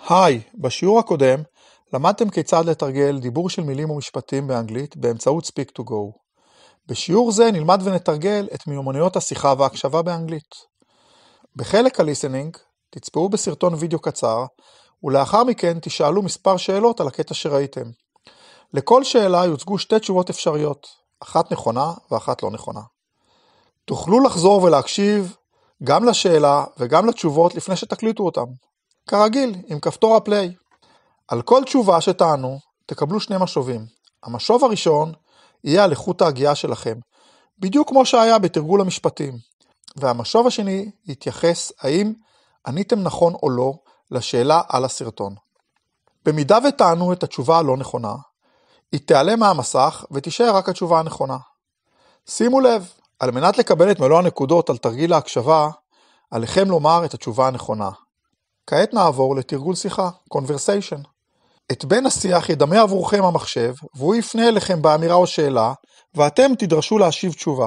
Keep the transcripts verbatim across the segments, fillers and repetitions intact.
היי, בשיעור הקודם למדתם כיצד לתרגל דיבור של מילים ומשפטים באנגלית באמצעות Speak to Go. בשיעור זה נלמד ונתרגל את מיומנויות השיחה וההקשבה באנגלית. בחלק ה-listening תצפו בסרטון וידאו קצר, ולאחר מכן תשאלו מספר שאלות על הקטע שראיתם. לכל שאלה יוצגו שתי תשובות אפשריות, אחת נכונה ואחת לא נכונה. תוכלו לחזור ולהקשיב גם לשאלה וגם לתשובות לפני שתקליטו אותם. כרגיל, עם כפתור הפליי. על כל תשובה שתענו, תקבלו שני משובים. המשוב הראשון יהיה על איכות ההגייה שלכם, בדיוק כמו שהיה בתרגול המשפטים. והמשוב השני יתייחס האם עניתם נכון או לא לשאלה על הסרטון. במידה ותענו את התשובה הלא נכונה, היא תיעלם מהמסך ותישאר רק התשובה הנכונה. שימו לב, על מנת לקבל את מלוא הנקודות על תרגיל ההקשבה, עליכם לומר את התשובה הנכונה. כעת נעבור לתרגול שיחה, conversation. את בן השיח ידמה עבורכם המחשב, והוא יפנה אליכם באמירה או שאלה, ואתם תדרשו להשיב תשובה.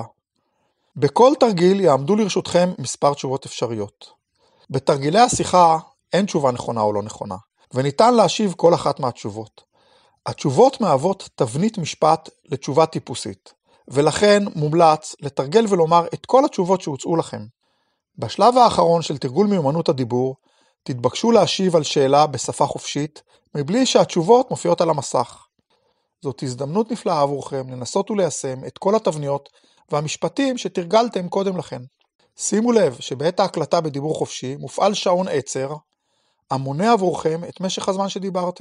בכל תרגיל יעמדו לרשותכם מספר תשובות אפשריות. בתרגילי השיחה אין תשובה נכונה או לא נכונה, וניתן להשיב כל אחת מהתשובות. התשובות מהוות תבנית משפט לתשובה טיפוסית, ולכן מומלץ לתרגל ולומר את כל התשובות שהוצאו לכם. בשלב האחרון של תרגול מיומנות הדיבור, תתבקשו להשיב על שאלה בשפה חופשית, מבלי שהתשובות מופיעות על המסך. זאת הזדמנות נפלאה עבורכם לנסות וליישם את כל התבניות והמשפטים שתרגלתם קודם לכן. שימו לב שבעת ההקלטה בדיבור חופשי מופעל שעון עצר, המונה עבורכם את משך הזמן שדיברתם.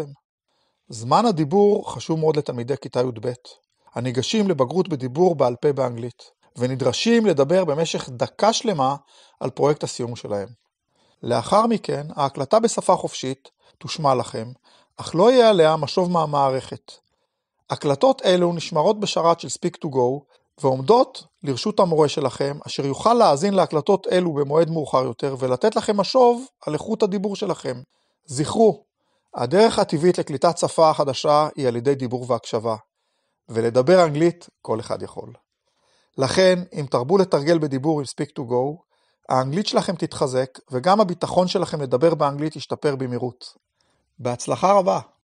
זמן הדיבור חשוב מאוד לתלמידי כיתה י"ב, הניגשים לבגרות בדיבור בעל פה באנגלית, ונדרשים לדבר במשך דקה שלמה על פרויקט הסיום שלהם. לאחר מכן, ההקלטה בשפה חופשית תושמע לכם, אך לא יהיה עליה משוב מהמערכת. הקלטות אלו נשמרות בשרת של Speak to Go, ועומדות לרשות המורה שלכם, אשר יוכל להאזין להקלטות אלו במועד מאוחר יותר, ולתת לכם משוב על איכות הדיבור שלכם. זכרו, הדרך הטבעית לקליטת שפה חדשה היא על ידי דיבור והקשבה, ולדבר אנגלית כל אחד יכול. לכן, אם תרבו לתרגל בדיבור עם Speak to Go, האנגלית שלכם תתחזק, וגם הביטחון שלכם לדבר באנגלית ישתפר במהירות. בהצלחה רבה!